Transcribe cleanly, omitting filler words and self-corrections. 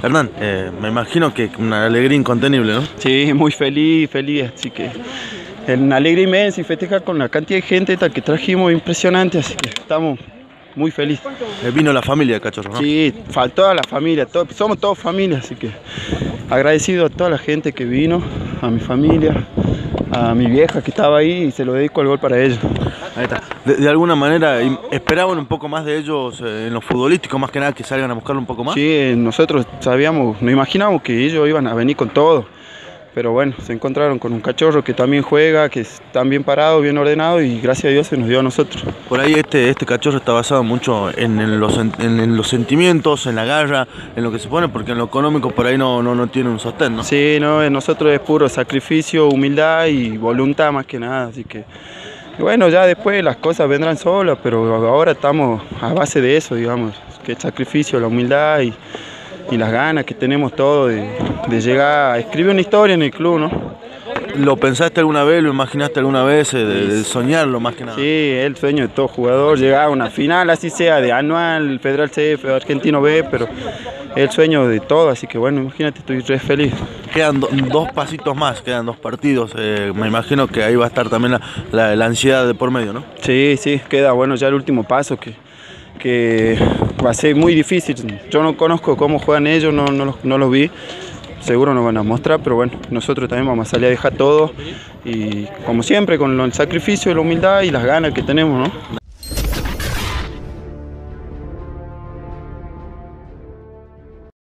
Hernán, me imagino que una alegría incontenible, ¿no? Sí, muy feliz, así que una alegría inmensa y festejar con la cantidad de gente esta que trajimos impresionante, así que estamos muy felices. Vino la familia de Cachorro, ¿no? Sí, faltó a la familia, somos todos familia, así que agradecido a toda la gente que vino, a mi familia, a mi vieja que estaba ahí y se lo dedico al gol para ellos. Ahí está. De alguna manera, ¿esperaban un poco más de ellos en lo futbolístico, más que nada, que salgan a buscarlo un poco más? Sí, nosotros sabíamos, nos imaginábamos que ellos iban a venir con todo, pero bueno, se encontraron con un Cachorro que también juega, que está bien parado, bien ordenado y gracias a Dios se nos dio a nosotros. Por ahí este Cachorro está basado mucho en los sentimientos, en la garra, en lo que se pone, porque en lo económico por ahí no tiene un sostén, ¿no? Sí, no, nosotros es puro sacrificio, humildad y voluntad más que nada, así que bueno, ya después las cosas vendrán solas, pero ahora estamos a base de eso, digamos, que el sacrificio, la humildad y las ganas que tenemos todos de llegar a escribir una historia en el club, ¿no? ¿Lo pensaste alguna vez, lo imaginaste alguna vez, de soñarlo más que nada? Sí, es el sueño de todo jugador, llegar a una final, así sea de anual, Federal CF, Argentino B, pero es el sueño de todo, así que bueno, imagínate, estoy re feliz. Quedan dos pasitos más, quedan 2 partidos, me imagino que ahí va a estar también la ansiedad de por medio, ¿no? Sí, queda bueno ya el último paso que va a ser muy difícil. Yo no conozco cómo juegan ellos, no los vi, seguro nos van a mostrar, pero bueno, nosotros también vamos a salir a dejar todo y como siempre con el sacrificio, la humildad y las ganas que tenemos, ¿no?